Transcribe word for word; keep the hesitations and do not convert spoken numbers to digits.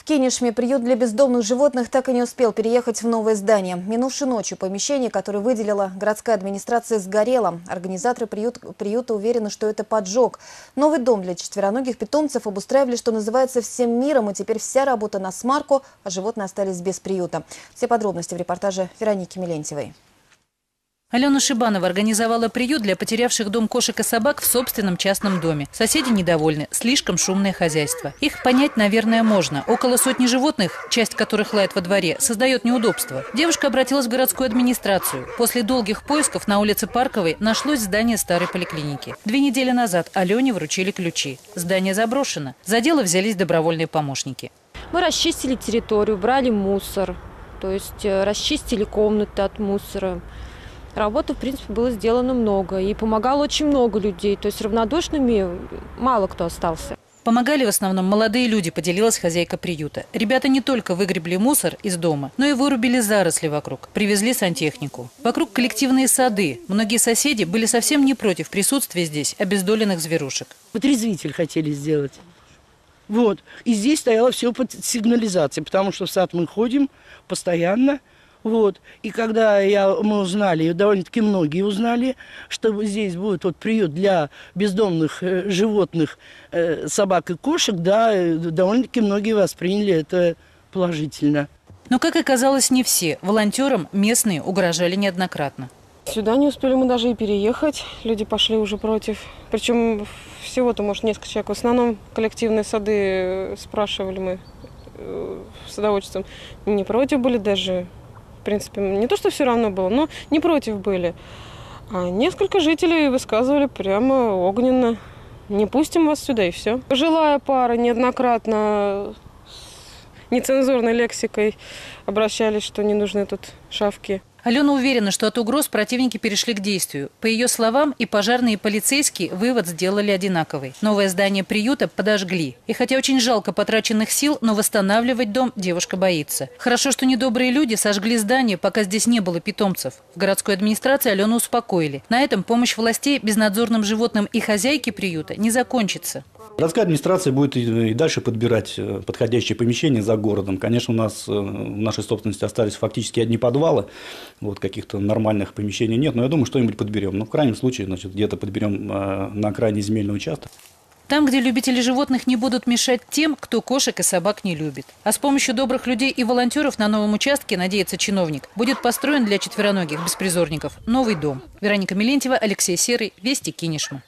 В Кинешме приют для бездомных животных так и не успел переехать в новое здание. Минувшей ночью помещение, которое выделила городская администрация, сгорело. Организаторы приют, приюта уверены, что это поджог. Новый дом для четвероногих питомцев обустраивали, что называется, всем миром. И теперь вся работа на смарку, а животные остались без приюта. Все подробности в репортаже Вероники Милентьевой. Алена Шибанова организовала приют для потерявших дом кошек и собак в собственном частном доме. Соседи недовольны. Слишком шумное хозяйство. Их понять, наверное, можно. Около сотни животных, часть которых лает во дворе, создает неудобства. Девушка обратилась в городскую администрацию. После долгих поисков на улице Парковой нашлось здание старой поликлиники. Две недели назад Алене вручили ключи. Здание заброшено. За дело взялись добровольные помощники. Мы расчистили территорию, брали мусор. То есть расчистили комнаты от мусора. Работы, в принципе, было сделано много. И помогало очень много людей. То есть равнодушными мало кто остался. Помогали в основном молодые люди, поделилась хозяйка приюта. Ребята не только выгребли мусор из дома, но и вырубили заросли вокруг. Привезли сантехнику. Вокруг коллективные сады. Многие соседи были совсем не против присутствия здесь обездоленных зверушек. Вытрезвитель хотели сделать. Вот. И здесь стояло все под сигнализацией, потому что в сад мы ходим постоянно. Вот. И когда я, мы узнали, довольно-таки многие узнали, что здесь будет вот приют для бездомных э, животных, э, собак и кошек, да, э, довольно-таки многие восприняли это положительно. Но, как оказалось, не все. Волонтерам местные угрожали неоднократно. Сюда не успели мы даже и переехать. Люди пошли уже против. Причем всего-то, может, несколько человек. В основном коллективные сады спрашивали мы э, садоводчеством. Не против были даже. В принципе, не то, что все равно было, но не против были. А несколько жителей высказывали прямо огненно. Не пустим вас сюда, и все. Пожилая пара неоднократно с нецензурной лексикой обращались, что не нужны тут шавки. Алена уверена, что от угроз противники перешли к действию. По ее словам, и пожарные, и полицейские вывод сделали одинаковый. Новое здание приюта подожгли. И хотя очень жалко потраченных сил, но восстанавливать дом девушка боится. Хорошо, что недобрые люди сожгли здание, пока здесь не было питомцев. В городской администрации Алену успокоили. На этом помощь властей безнадзорным животным и хозяйке приюта не закончится. Городская администрация будет и дальше подбирать подходящие помещения за городом. Конечно, у нас в нашей собственности остались фактически одни подвалы. Вот, каких-то нормальных помещений нет, но я думаю, что-нибудь подберем. Но в крайнем случае, значит, где-то подберем на окраине земельный участок. Там, где любители животных не будут мешать тем, кто кошек и собак не любит. А с помощью добрых людей и волонтеров на новом участке, надеется чиновник, будет построен для четвероногих беспризорников новый дом. Вероника Милентьева, Алексей Серый, Вести Кинешма.